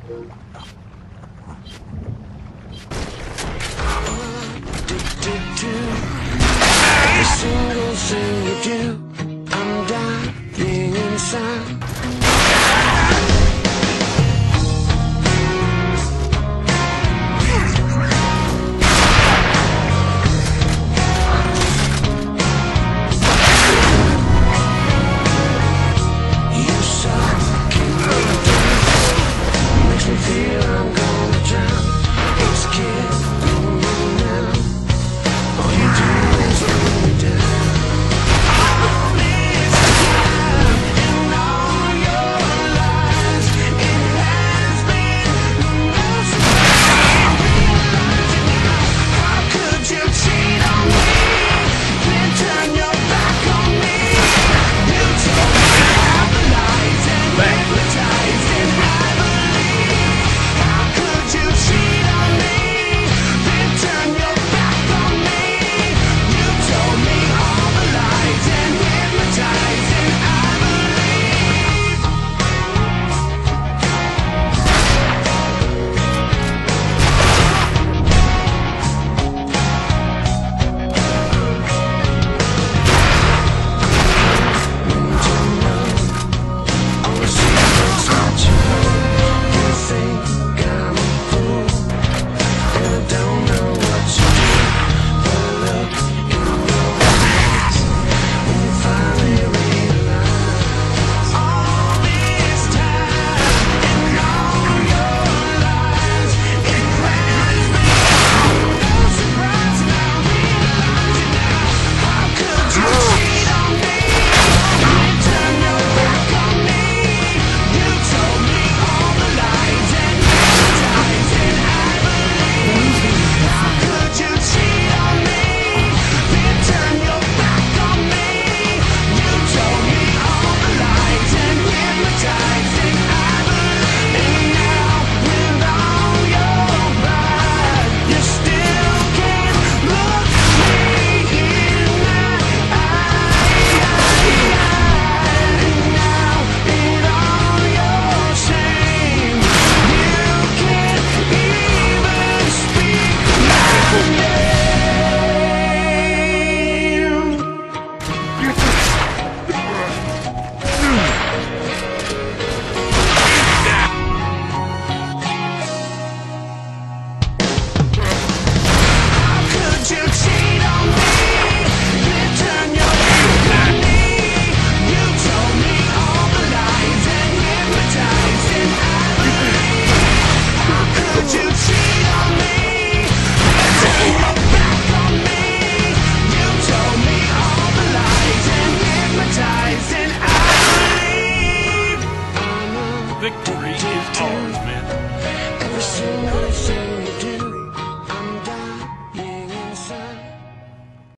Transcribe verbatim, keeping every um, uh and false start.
Every single thing you do, I'm dying inside. You suck in the dark, makes me feel I'm gonna drown. It's killing me now. All you do is bring me down. All this time and all your lies, it has been no surprise. How could you cheat on me, then turn your back on me? You told me all the lies and hypnotized and I believe. How could you cheat on me, then turn your back on me? You told me all the lies and hypnotized and I believe. All the secrets I told, you think I'm a fool, and I don't know what to do. But I look in your eyes when you finally realize all this time and all your lies, it has been no surprise. And I realize it now. How could you cheat on me, then turn your back on me? You told me all the lies and hypnotized and I believe. How could you cheat on me, then turn your back on me? You told me all the lies and hypnotized and I believe. And now with all your pride, you still can't look me in my eye. And now in all your shame, you can't even speak my name. How could you cheat on me, then turn your back on me? You told me all the lies and hypnotized and I believe. How could you cheat on me, then turn your back on me? You told me all the lies and hypnotized and I believe. Victory is ours, man. Every single thing